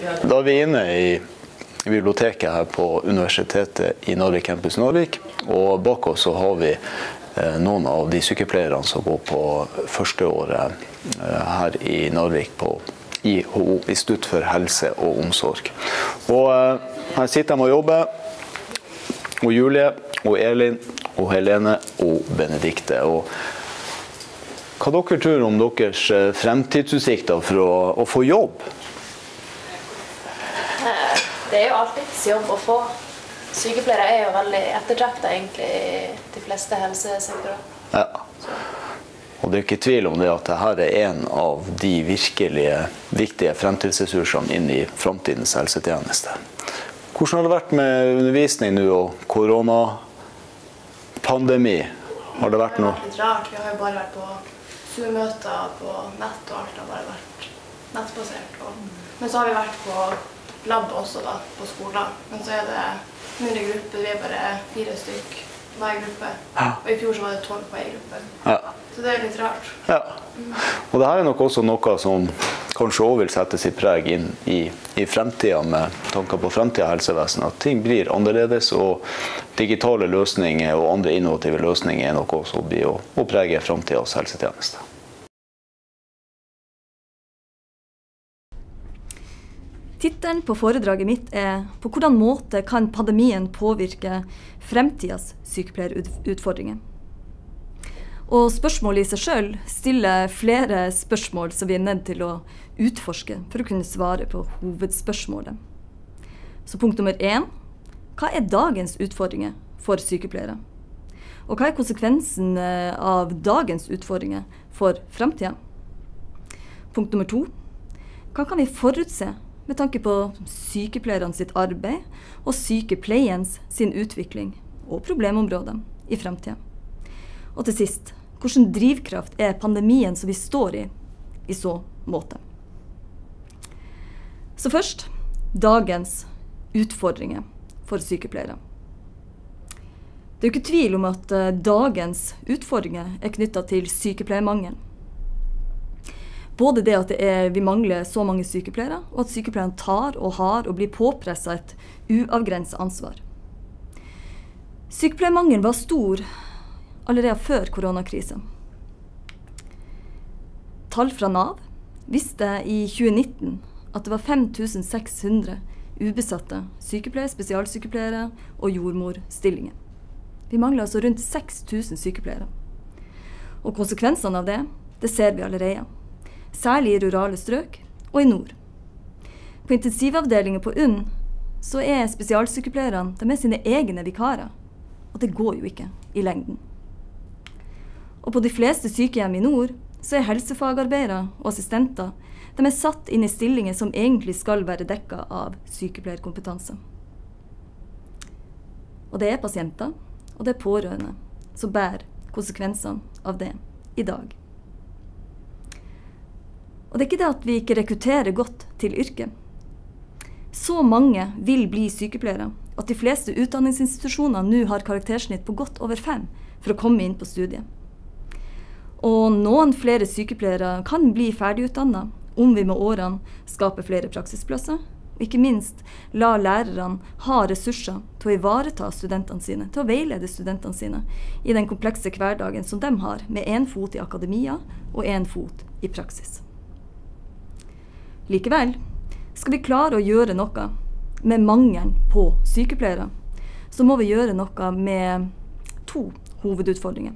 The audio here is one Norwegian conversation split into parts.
Da er vi inne i biblioteket her på Universitetet i Narvik, Campus Narvik, og bak oss så har vi noen av de sykepleierne som går på første året her i Narvik på IHO, Institutt for helse og omsorg. Og her sitter de og jobber, og Julie, og Elin, og Helene, og Benedikte. Og hva dere tror om deres fremtidsutsikter for å få jobb? Det er jo alltid jobb å få. Sykepleiere er jo veldig ettertraktet egentlig i de fleste helsesektorer. Ja. Og det er ikke tvil om det at dette er en av de virkelige viktige fremtidsressursene inn i fremtidens helsetjeneste. Hvordan har det vært med undervisning nå og koronapandemi? Har det vært noe? Det har vært litt rart. Vi har jo bare vært på Zoom-møter på nett, og alt har bare vært nettbasert. Men så har vi vært på lab også da, på skolen. Men så er det mindre grupper, vi er bare 4 stykk hver gruppe. Ja. Og i fjor så var det 12 på en gruppe. Ja. Så det er litt rart. Ja. Og dette er nok også noe som kanskje også vil sette sitt preg inn i fremtiden, med tanker på fremtiden helsevesenet. At ting blir annerledes, og digitale løsninger og andre innovative løsninger er noe som blir å prege fremtidens helsetjeneste. Tittelen på foredraget mitt er «På hvordan måte kan pandemien påvirke fremtidens sykepleierutfordringer?» Og spørsmålet i seg selv stiller flere spørsmål som vi er nødt til å utforske for å kunne svare på hovedspørsmålet. Så punkt nummer 1. Hva er dagens utfordringer for sykepleiere? Og hva er konsekvensen av dagens utfordringer for fremtiden? Punkt nummer 2. Hva kan vi forutse med tanke på sykepleierne sitt arbeid og sykepleiens sin utvikling og problemområder i fremtiden? Og til sist, hvilken drivkraft er pandemien som vi står i så måte? Så først, dagens utfordringer for sykepleiere. Det er jo ikke tvil om at dagens utfordringer er knyttet til sykepleiermangel. Både det at vi mangler så mange sykepleiere, og at sykepleierne tar og har og blir påpresset et uavgrenset ansvar. Sykepleiermangelen var stor allerede før koronakrisen. Tall fra Nav viste i 2019 at det var 5600 ubesatte sykepleiere, spesialsykepleiere og jordmorstillinger. Vi mangler altså rundt 6000 sykepleiere. Og konsekvensene av det ser vi allerede. Særlig i rurale strøk og i nord. På intensivavdelingen på UNN så er spesialsykepleierne de er sine egne vikarer, og det går jo ikke i lengden. Og på de fleste sykehjem i nord så er helsefagarbeidere og assistenter de er satt inn i stillinger som egentlig skal være dekket av sykepleierkompetanse. Og det er pasienter, og det er pårørende som bærer konsekvensene av det i dag. Og det er ikke det at vi ikke rekrutterer godt til yrket. Så mange vil bli sykepleiere at de fleste utdanningsinstitusjoner nå har karaktersnitt på godt over 5 for å komme inn på studiet. Og noen flere sykepleiere kan bli ferdigutdannet om vi med årene skaper flere praksisplasser, og ikke minst la lærerne ha ressurser til å ivareta studentene sine, til å veilede studentene sine i den komplekse hverdagen som de har, med en fot i akademia og en fot i praksis. Likevel, skal vi klare å gjøre noe med mangelen på sykepleiere, så må vi gjøre noe med 2 hovedutfordringer.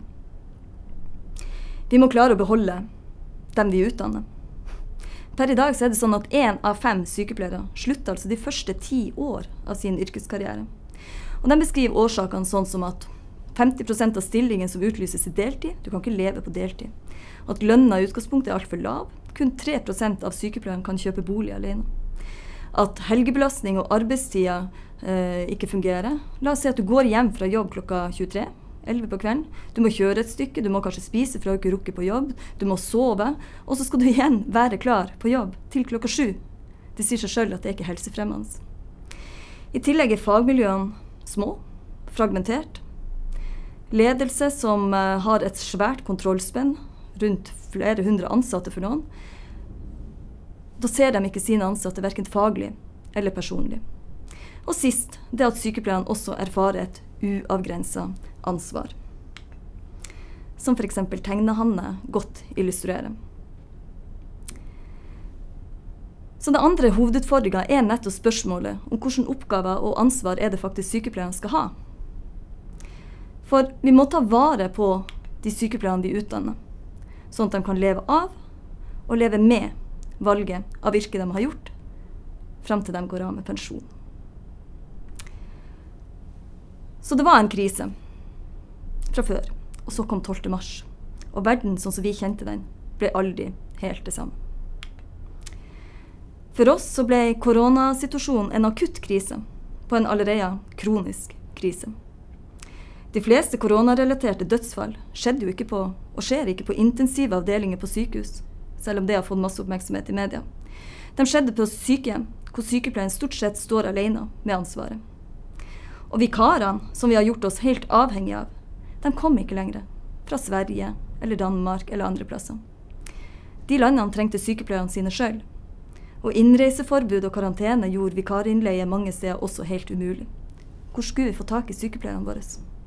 Vi må klare å beholde dem vi utdanner. Per i dag så er det sånn at 1 av 5 sykepleiere slutter altså de første 10 år av sin yrkeskarriere. Og de beskriver årsakene sånn som at 50% av stillingen som utlyses i deltid, du kan ikke leve på deltid. At lønna i utgangspunktet er alt for lav, kun 3% av sykepleierne kan kjøpe bolig alene. At helgebelastning og arbeidstida ikke fungerer. La oss si at du går hjem fra jobb klokka 23, 11 på kvelden. Du må kjøre et stykke, du må kanskje spise for å ikke rukke på jobb, du må sove, og så skal du igjen være klar på jobb til klokka 7. Det sier seg selv at det ikke er helsefremmende. I tillegg er fagmiljøene små, fragmentert. Ledelse som har et svært kontrollspenn, rundt flere hundre ansatte for noen. Da ser de ikke sine ansatte hverken faglig eller personlig. Og sist, det at sykepleierne også erfarer et uavgrenset ansvar. Som for eksempel Tegnehanne godt illustrerer. Så det andre hovedutfordringen nettopp spørsmålet om hvilke oppgaver og ansvar det faktisk sykepleierne skal ha. For vi må ta vare på de sykepleierne vi utdanner, sånn at de kan leve av og leve med valget av yrke de har gjort, frem til de går av med pensjon. Så det var en krise fra før, og så kom 12. mars, og verden sånn som vi kjente den, ble aldri helt det samme. For oss så ble koronasituasjonen en akutt krise, på en allerede kronisk krise. De fleste koronarelaterte dødsfall skjedde jo ikke på, og skjer ikke på intensive avdelinger på sykehus, selv om det har fått masse oppmerksomhet i media. De skjedde på sykehjem, hvor sykepleien stort sett står alene med ansvaret. Og vikarene, som vi har gjort oss helt avhengige av, de kom ikke lenger fra Sverige eller Danmark eller andre plasser. De landene trengte sykepleierne sine selv, og innreiseforbud og karantene gjorde vikarinnleie mange steder også helt umulig. Hvor skulle vi få tak i sykepleierne våre?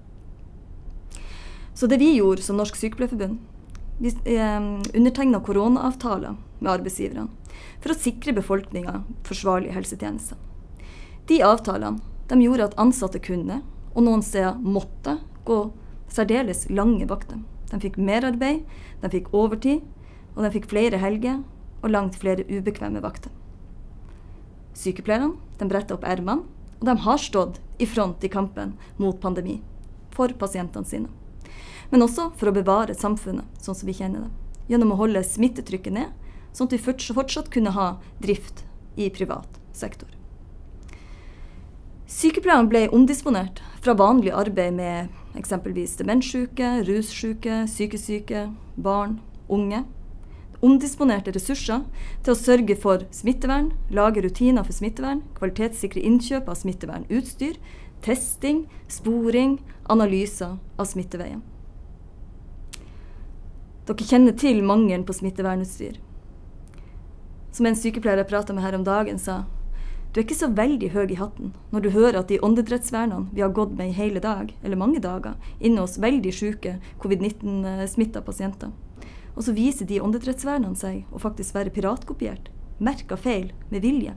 Så det vi gjorde som Norsk Sykepleierforbund, vi undertegnet koronaavtaler med arbeidsgiverne for å sikre befolkningen forsvarlige helsetjenester. De avtalene de gjorde at ansatte kunne, og noen steder måtte, gå særdeles lange vakter. De fikk merarbeid, de fikk overtid, og de fikk flere helger og langt flere ubekvemme vakter. Sykepleierne de brettet opp ermene, og de har stått i front i kampen mot pandemi for pasientene sine. Men også for å bevare samfunnet sånn som vi kjenner det, gjennom å holde smittetrykket ned, sånn at vi fortsatt kunne ha drift i privat sektor. Sykepleierne ble omdisponert fra vanlig arbeid med eksempelvis demenssyke, russyke, sykesyke, barn, unge. Omdisponerte ressurser til å sørge for smittevern, lage rutiner for smittevern, kvalitetssikre innkjøp av smittevernutstyr, testing, sporing, analyser av smitteveien. Dere kjenner til mangelen på smittevernutstyr. Som en sykepleier jeg pratet med her om dagen sa, du ikke så veldig høy i hatten når du hører at de åndedrettsvernene vi har gått med i hele dag, eller mange dager, inne hos veldig syke covid-19-smittet pasienter. Og så viser de åndedrettsvernene seg å faktisk være piratkopiert, merket feil med vilje.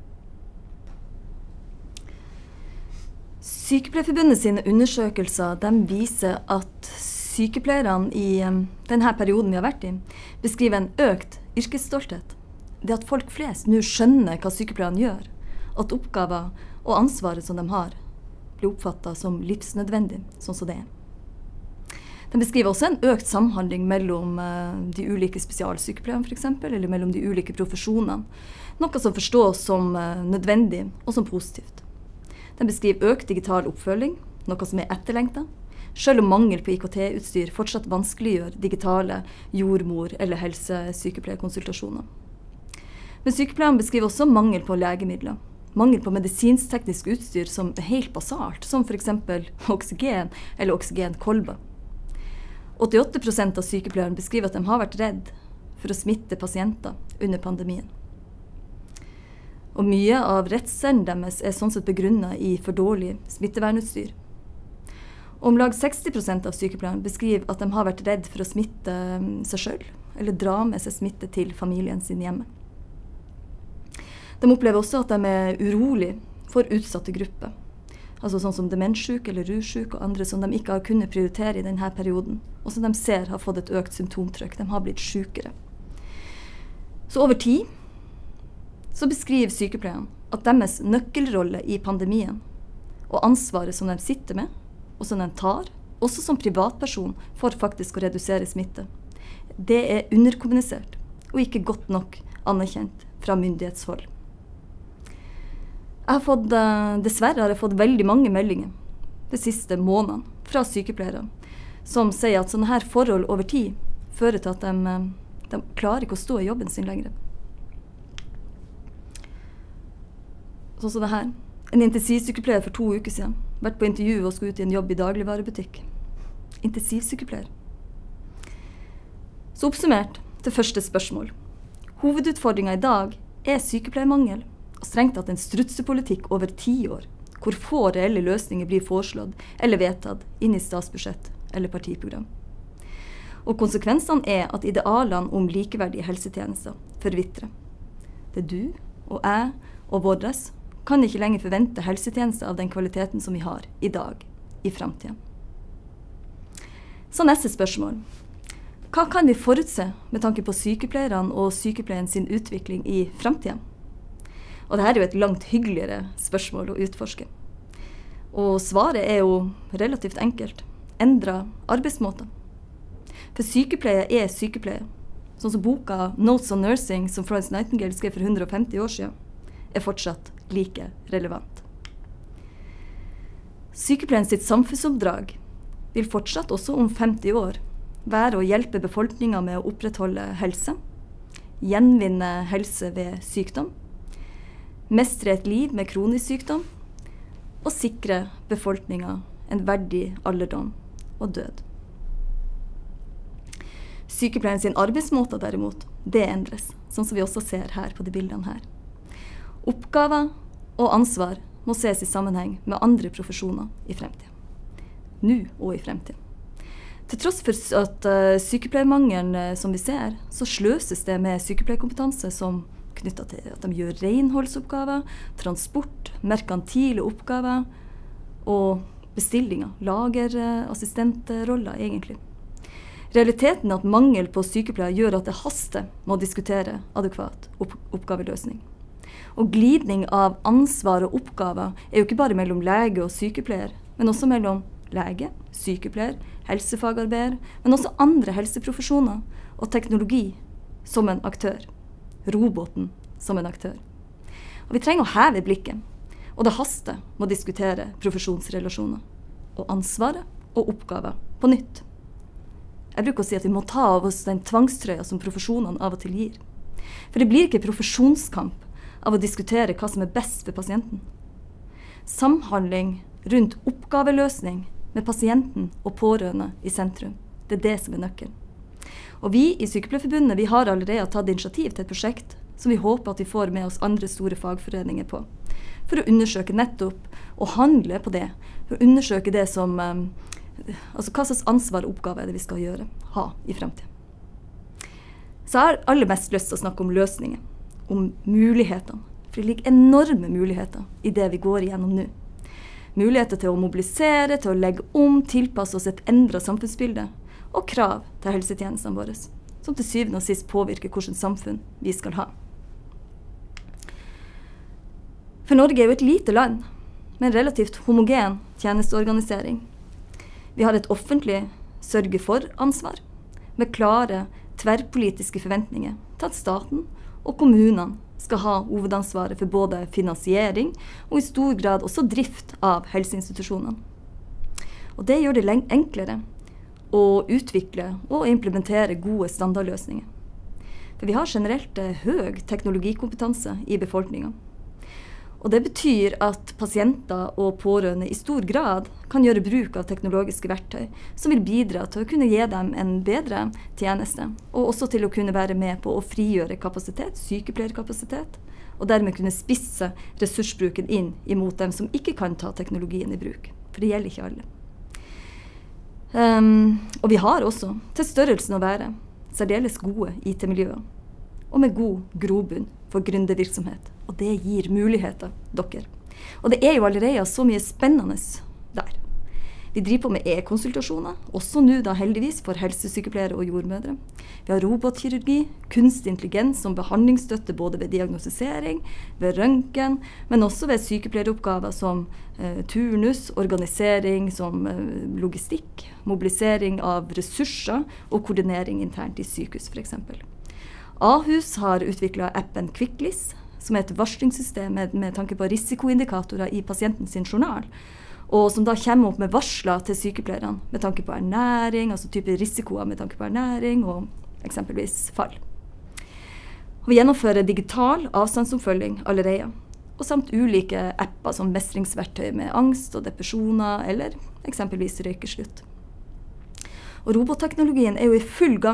Sykepleierforbundet sine undersøkelser de viser at sykepleierne i denne perioden vi har vært i, beskriver en økt yrkesstolthet. Det at folk flest nå skjønner hva sykepleierne gjør, at oppgaver og ansvaret som de har, blir oppfattet som livsnødvendig, sånn som det er. De beskriver også en økt samhandling mellom de ulike spesialsykepleierne for eksempel, eller mellom de ulike profesjonene, noe som forstås som nødvendig og som positivt. De beskriver økt digital oppfølging, noe som er etterlengtet, selv om mangel på IKT-utstyr fortsatt vanskeliggjør digitale jordmor- eller helsesykepleierkonsultasjoner. Men sykepleierne beskriver også mangel på legemidler, mangel på medisinsk-teknisk utstyr som er helt basalt, som for eksempel oksygen eller oksygenkolber. 88% av sykepleierne beskriver at de har vært redd for å smitte pasienter under pandemien. Og mye av redselen deres er sånn sett begrunnet i for dårlig smittevernutstyr. Om lag 60% av sykepleierne beskriver at de har vært redd for å smitte seg selv, eller dra med seg smitte til familien sin hjemme. De opplever også at de er urolig for utsatte grupper, altså sånn som demenssyke eller russyke og andre som de ikke har kunnet prioritere i denne perioden, og som de ser har fått et økt symptomtrykk. De har blitt sykere. Så over tid så beskriver sykepleierne at deres nøkkelrolle i pandemien og ansvaret som de sitter med, og som de tar, også som privatperson, for faktisk å redusere smitte, det er underkommunisert og ikke godt nok anerkjent fra myndighetshold. Dessverre har jeg fått veldig mange meldinger de siste månedene fra sykepleiere som sier at sånne her forhold over tid fører til at de klarer ikke å stå i jobben sin lenger. Sånn som det her. En intensivsykepleier for 2 uker siden. Vært på intervju og skulle ut i en jobb i dagligvarebutikk. Intensivsykepleier. Så oppsummert til første spørsmål. Hovedutfordringen i dag sykepleiermangel, og strengt tatt en strutsepolitikk over 10 år, hvor få reelle løsninger blir foreslått eller vedtatt inn i statsbudsjett eller partiprogram. Og konsekvensene at idealene om likeverdige helsetjenester forvitrer. Det du og jeg og våres kan ikke lenger forvente helsetjenester av den kvaliteten som vi har i dag, i fremtiden. Så neste spørsmål. Hva kan vi forutse med tanke på sykepleierne og sykepleien sin utvikling i fremtiden? Og dette jo et langt hyggeligere spørsmål å utforske. Og svaret jo relativt enkelt. Endret arbeidsmåter. For sykepleie sykepleie. Sånn som boka Notes on Nursing, som Florence Nightingale skrev for 150 år siden, fortsatt like relevant. Sykepleien sitt samfunnsoppdrag vil fortsatt også om 50 år være å hjelpe befolkningen med å opprettholde helse, gjenvinne helse ved sykdom, mestre et liv med kronisk sykdom og sikre befolkningen en verdig alderdom og død. Sykepleien sin arbeidsmåter derimot, det endres, sånn som vi også ser her på de bildene her. Oppgaver og ansvar må ses i sammenheng med andre profesjoner i fremtiden. Nå og i fremtiden. Til tross for at sykepleiermangelen som vi ser, så sløses det med sykepleierkompetanse som knyttet til at de gjør renholdsoppgaver, transport, merkantile oppgaver og bestillinger, lagerassistentroller egentlig. Realiteten at mangel på sykepleiere gjør at det haster med å diskutere adekvat oppgaveløsning. Og glidning av ansvar og oppgaver jo ikke bare mellom lege og sykepleier, men også mellom lege, sykepleier, helsefagarbeider, men også andre helseprofesjoner og teknologi som en aktør. Roboten som en aktør. Og vi trenger å heve blikket, og det haster med å diskutere profesjonsrelasjoner og ansvaret og oppgaver på nytt. Jeg bruker å si at vi må ta av oss den tvangstrøya som profesjonene av og til gir. For det blir ikke profesjonskamp av å diskutere hva som best for pasienten. Samhandling rundt oppgaveløsning med pasienten og pårørende i sentrum, det det som nøkkelen. Og vi i Sykepleierforbundet vi har allerede tatt initiativ til et prosjekt som vi håper at vi får med oss andre store fagforeninger på, for å undersøke nettopp og handle på det, for å undersøke det som altså hva slags ansvar og oppgave det vi skal ha i fremtiden. Så jeg har aller mest lyst til å snakke om løsninger, om mulighetene. For det ligger enorme muligheter i det vi går igjennom nå. Muligheter til å mobilisere, til å legge om, tilpasse oss et endret samfunnsbilde, og krav til helsetjenestene våre, som til syvende og sist påvirker hvilket samfunn vi skal ha. For Norge jo et lite land, med en relativt homogen tjenesteorganisering. Vi har et offentlig sørge-for-ansvar, med klare tverrpolitiske forventninger til at staten og kommunene skal ha hovedansvaret for både finansiering og i stor grad også drift av helseinstitusjonene. Og det gjør det enklere å utvikle og implementere gode standardløsninger. For vi har generelt høy teknologikompetanse i befolkningen. Og det betyr at pasienter og pårørende i stor grad kan gjøre bruk av teknologiske verktøy som vil bidra til å kunne gi dem en bedre tjeneste, og også til å kunne være med på å frigjøre kapasitet, sykepleierkapasitet, og dermed kunne spisse ressursbruken inn imot dem som ikke kan ta teknologien i bruk. For det gjelder ikke alle. Og vi har også, til størrelsen å være, særdeles gode IT-miljøer, og med god grobunn for gründervirksomhet. Og det gir muligheter, dere. Og det jo allerede så mye spennende der. Vi driver på med e-konsultasjoner, også nå da heldigvis for helsesykepleiere og jordmødre. Vi har robotkirurgi, kunstig intelligens som behandlingsstøtte både ved diagnostisering, ved røntgen, men også ved sykepleieroppgaver som turnus, organisering som logistikk, mobilisering av ressurser og koordinering internt i sykehus for eksempel. Ahus har utviklet appen QuickList, som et varslingssystem med tanke på risikoindikatorer i pasientens journal, og som da kommer opp med varsler til sykepleierne med tanke på ernæring, altså type risikoer med tanke på ernæring og eksempelvis fall. Og vi gjennomfører digital avstandsoppfølging allerede, og samt ulike apper som mestringsverktøy med angst og depresjoner, eller eksempelvis røykeslutt. Og robotteknologien jo i full gang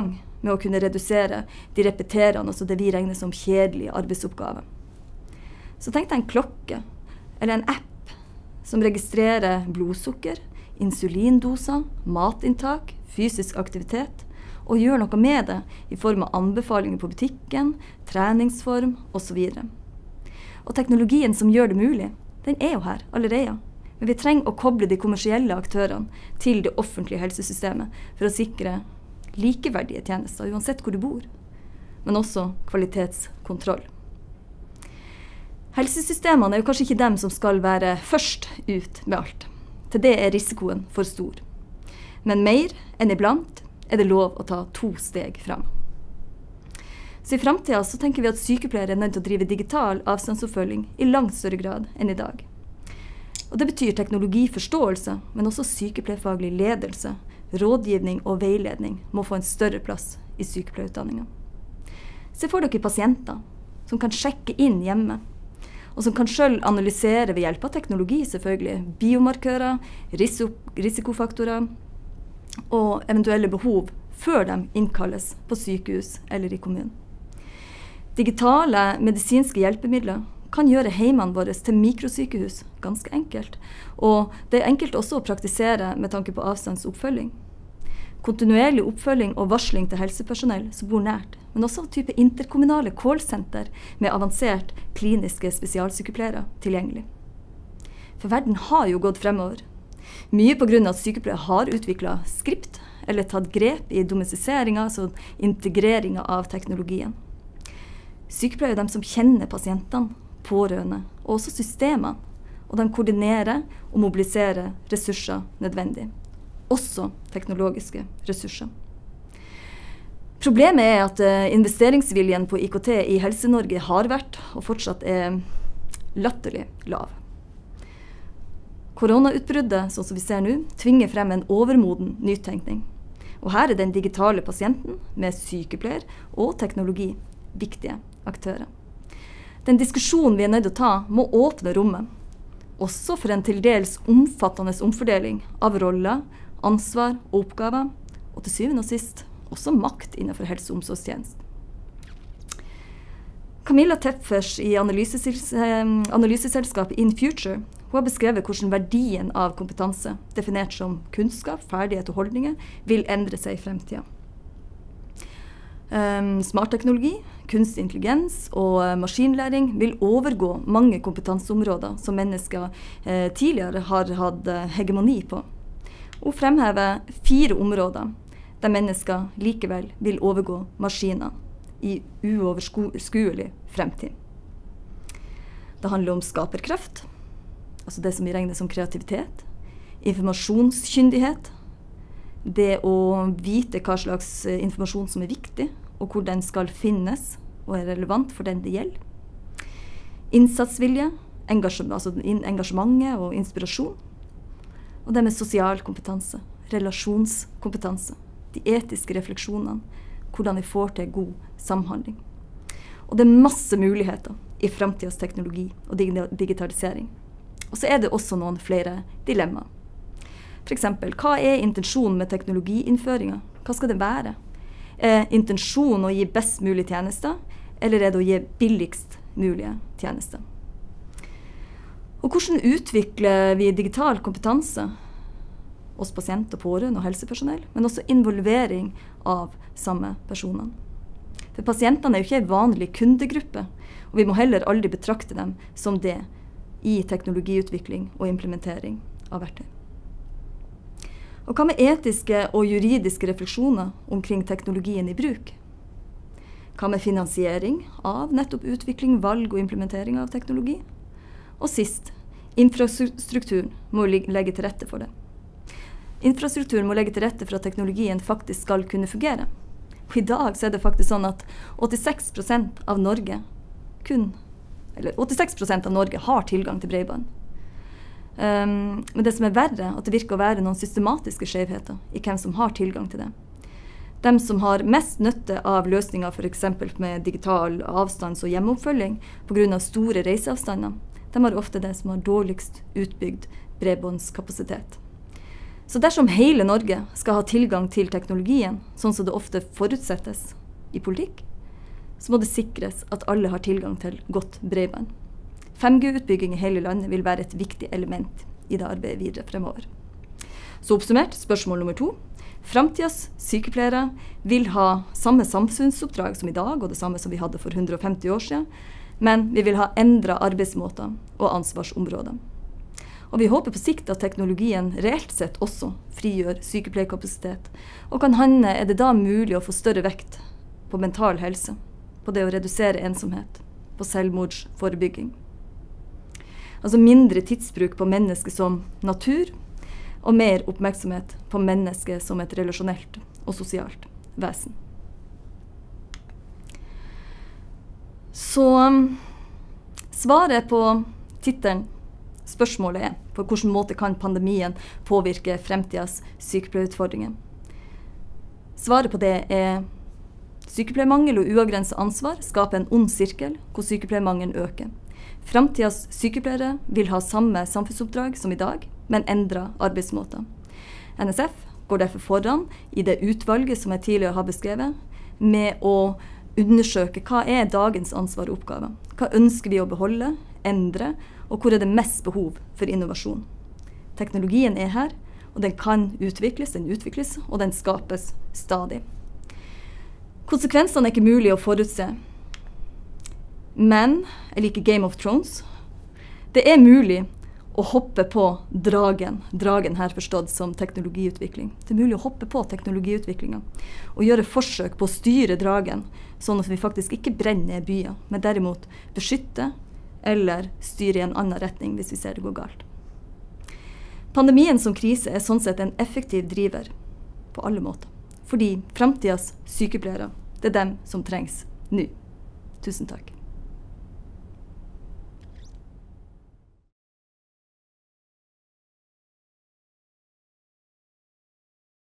med å kunne redusere de repeterende, altså det vi regner som kjedelige arbeidsoppgaver. Så tenk deg en klokke, eller en app, som registrerer blodsukker, insulindoser, matinntak, fysisk aktivitet, og gjør noe med det i form av anbefalinger på butikken, treningsform osv. Og teknologien som gjør det mulig, den er jo her allerede. Men vi trenger å koble de kommersielle aktørene til det offentlige helsesystemet for å sikre likeverdige tjenester, uansett hvor du bor, men også kvalitetskontroll. Helsesystemene er jo kanskje ikke dem som skal være først ut med alt. Til det er risikoen for stor. Men mer enn iblant er det lov å ta 2 steg frem. Så i fremtiden så tenker vi at sykepleiere er nødt til å drive digital avstandsoppfølging i langt større grad enn i dag. Og det betyr teknologiforståelse, men også sykepleierfaglig ledelse, rådgivning og veiledning må få en større plass i sykepleierutdanningen. Se for dere pasienter som kan sjekke inn hjemme, og som kan selv analysere ved hjelp av teknologi selvfølgelig, biomarkører, risikofaktorer og eventuelle behov før de innkalles på sykehus eller i kommunen. Digitale medisinske hjelpemidler kan gjøre heimene våre til mikrosykehus ganske enkelt, og det er enkelt også å praktisere med tanke på avstandsoppfølging. Kontinuerlig oppfølging og varsling til helsepersonell som bor nært, men også type interkommunale callsenter med avansert kliniske spesialsykepleiere tilgjengelig. For verden har jo gått fremover. Mye på grunn av at sykepleiere har utviklet skript eller tatt grep i domestiseringen, altså integreringen av teknologien. Sykepleiere er de som kjenner pasientene, pårørende og også systemene, og de koordinerer og mobiliserer ressurser nødvendig, også teknologiske ressurser. Problemet er at investeringsviljen på IKT i Helse-Norge har vært og fortsatt er latterlig lav. Koronautbruddet, sånn som vi ser nå, tvinger frem en overmoden nytenkning. Og her er den digitale pasienten med sykepleier og teknologi viktige aktører. Den diskusjonen vi er nødt til å ta, må åpne rommet, også for en til dels omfattende omfordeling av roller, ansvar og oppgaver, og til syvende og sist også makt innenfor helse- og omsorgstjenesten. Camilla Tepfers i analyseselskapet InFuture hun har beskrevet hvordan verdien av kompetanse, definert som kunnskap, ferdighet og holdninger, vil endre seg i fremtiden. Smart teknologi, kunstig intelligens og maskinlæring vil overgå mange kompetanseområder som mennesker tidligere har hatt hegemoni på. Og fremhever 4 områder der mennesker likevel vil overgå maskiner i uoverskuelig fremtid. Det handler om skaperkraft, altså det som vi regner som kreativitet, informasjonskyndighet, det å vite hva slags informasjon som er viktig, og hvor den skal finnes og er relevant for den det gjelder. Innsatsvilje, altså engasjementet og inspirasjon. Og det med sosial kompetanse, relasjonskompetanse, de etiske refleksjonene, hvordan vi får til god samhandling. Og det er masse muligheter i fremtidens teknologi og digitalisering. Og så er det også noen flere dilemmaer. For eksempel, hva er intensjonen med teknologiinnføringen? Hva skal det være? Er intensjonen å gi best mulig tjenester, eller er det å gi billigst mulige tjenester? Og hvordan utvikler vi digital kompetanse? Oss pasienter, pårørende og helsepersonell, men også involvering av samme personer. For pasientene er jo ikke en vanlig kundegruppe, og vi må heller aldri betrakte dem som det i teknologiutvikling og implementering av verktøy. Og hva med etiske og juridiske refleksjoner omkring teknologien i bruk? Hva med finansiering av nettopp utvikling, valg og implementering av teknologi? Og sist, infrastrukturen må legge til rette for det. Infrastrukturen må legge til rette for at teknologien faktisk skal kunne fungere. Og i dag så er det faktisk sånn at 86% av Norge har tilgang til bredbånd. Men det som er verre, at det virker å være noen systematiske skjevheter i hvem som har tilgang til det. De som har mest nytte av løsninger for eksempel med digital avstands- og hjemmeoppfølging på grunn av store reiseavstander, de har ofte det som har dårligst utbygd bredbåndskapasitet. Så dersom hele Norge skal ha tilgang til teknologien, sånn som det ofte forutsettes i politikk, så må det sikres at alle har tilgang til godt bredbånd. 5G-utbygging i hele landet vil være et viktig element i det arbeidet videre fremover. Så oppsummert, spørsmål nummer 2. Fremtidens sykepleiere vil ha samme samfunnsoppdrag som i dag, og det samme som vi hadde for 150 år siden, men vi vil ha endret arbeidsmåter og ansvarsområder. Og vi håper på sikt at teknologien reelt sett også frigjør sykepleierkapasitet, og kan hende er det da mulig å få større vekt på mental helse, på det å redusere ensomhet, på selvmordsforebygging. Altså mindre tidsbruk på mennesket som natur, og mer oppmerksomhet på mennesket som et relasjonelt og sosialt vesen. Så svaret på tittelen spørsmålet er på hvilken måte kan pandemien påvirke fremtidens sykepleierutfordringer. Svaret på det er sykepleiermangel og uavgrenset ansvar skaper en ond sirkel hvor sykepleiermangelen øker. Fremtidens sykepleiere vil ha samme samfunnsoppdrag som i dag, men endret arbeidsmåter. NSF går derfor foran i det utvalget som jeg tidligere har beskrevet, med å undersøke hva er dagens ansvar og oppgaver. Hva ønsker vi å beholde, endre, og hvor er det mest behov for innovasjon. Teknologien er her, og den kan utvikles, og den skapes stadig. Konsekvensene er ikke mulig å forutse, men jeg liker Game of Thrones. Det er mulig å hoppe på dragen her forstått som teknologiutvikling. Det er mulig å hoppe på teknologiutviklingen og gjøre forsøk på å styre dragen, sånn at vi faktisk ikke brenner byer, men derimot beskytte eller styre i en annen retning hvis vi ser det går galt. Pandemien som krise er sånn sett en effektiv driver på alle måter, fordi fremtidens sykepleiere, det er dem som trengs nå. Tusen takk.